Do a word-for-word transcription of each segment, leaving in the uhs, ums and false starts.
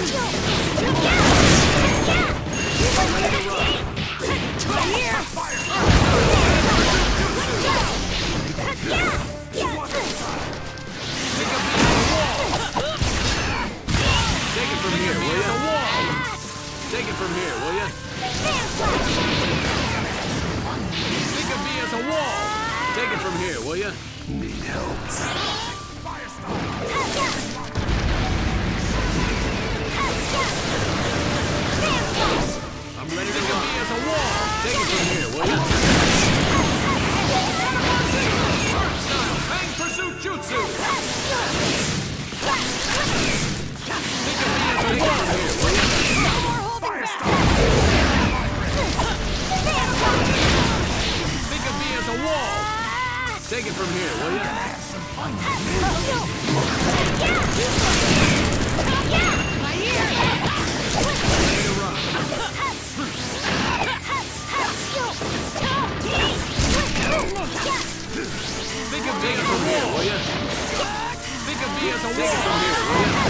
Take it from here, will ya? Think of me as a wall! Take it from here, will ya? Need help. I'm ready to go. Think of me as a wall! Take it from here, will ya? Earth style, Fang Pursuit Jutsu! Think of me as a wall here, will ya? Think of me as a wall! Take it from here, will ya? Have some fun. Ready to rock. Think of me as a wall, will ya? Think of me as a wall! Take it from here, will ya?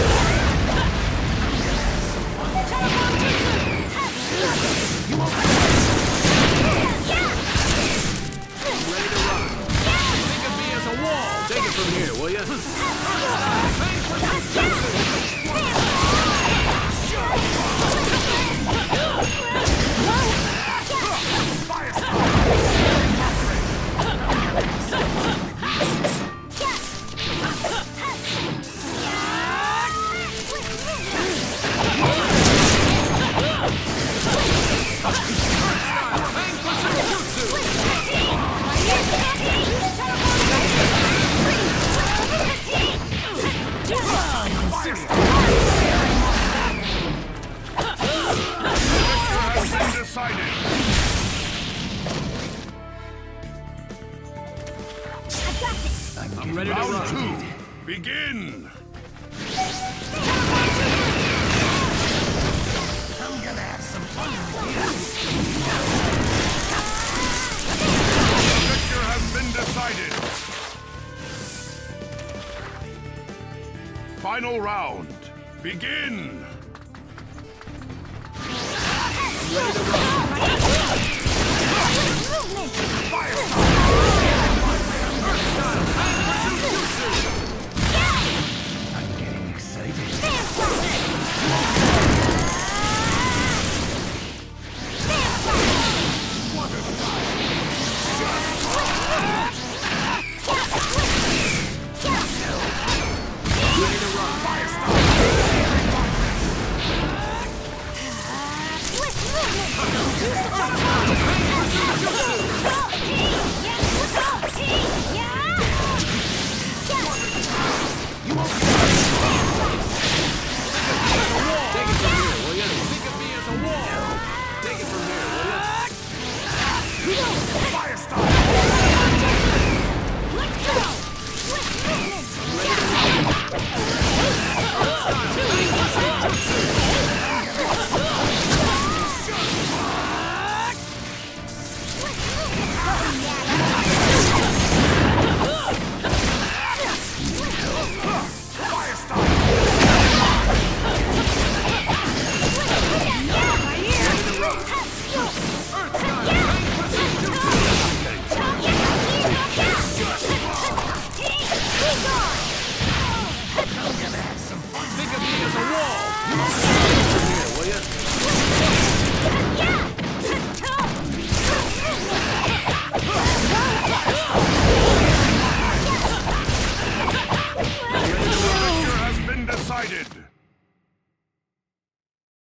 Ready to rock. Think of me as a wall! Take it from here, will ya? I'm ready to Round rock. two, begin! I'm gonna have some fun with The victor has been decided. Final round, begin! I'm ready to rock. I'm getting excited. Ready to rock. Take it from here, will ya? Think of me as a wall! Take it from here, will ya? Think of me as a wall! Take it from here, will ya? The victor has been decided.